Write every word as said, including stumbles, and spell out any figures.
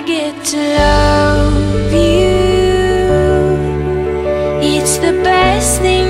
get to love you. It's the best thing